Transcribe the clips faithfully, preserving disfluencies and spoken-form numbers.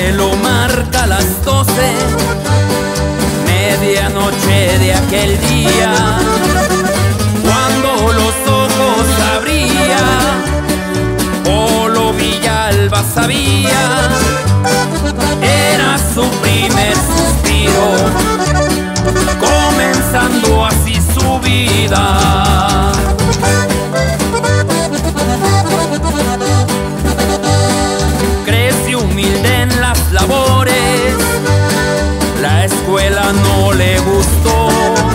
reloj marca las doce, medianoche de aquel día, cuando los ojos abría, Polo Villalba sabía, era su primer suspiro, comenzando así su vida. Crece humilde en las labores, la escuela no le gustó,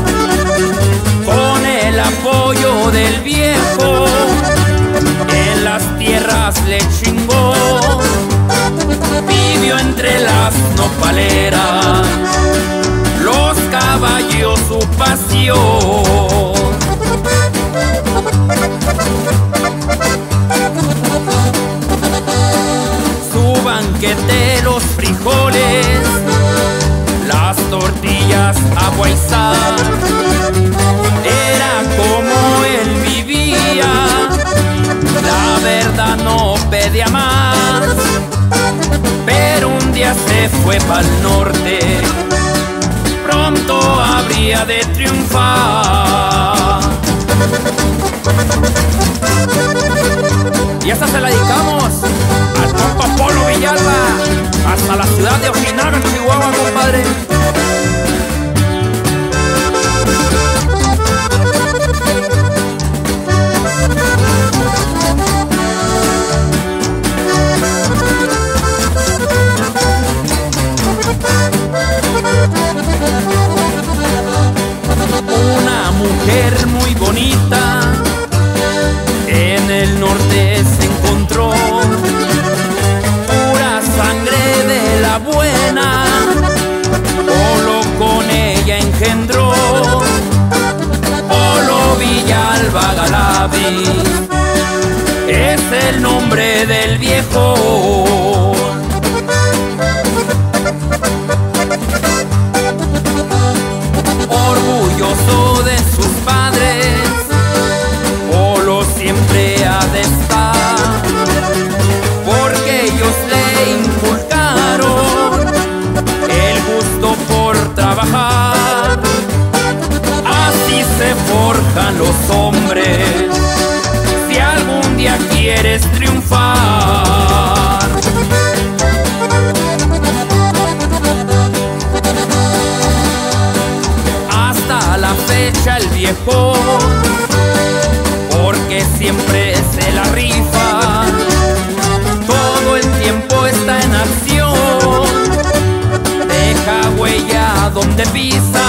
con el apoyo del viejo, en las tierras le chingó, vivió entre las nopaleras, los caballos su pasión. Su banquete, los frijoles, las tortillas, agua y sal, era como él vivía, la verdad no pedía más, pero un día se fue pa'l norte, pronto habría de triunfar. Y esta se la dedicamos al compa Polo Villalba, hasta la ciudad de Ojinaga, Chihuahua, compadre. Una mujer muy bonita en el norte se encontró, pura sangre de la buena, Polo con ella engendró, Polo Villalba Galaviz es el nombre del viejo. Orgulloso de sus padres, Polo siempre ha de estar, porque ellos le inculcaron el gusto por trabajar. Así se forjan los hombres, si algún día quieres triunfar. Hasta la fecha el viejo, porque siempre se la rifa, todo el tiempo está en acción, deja huella donde pisa,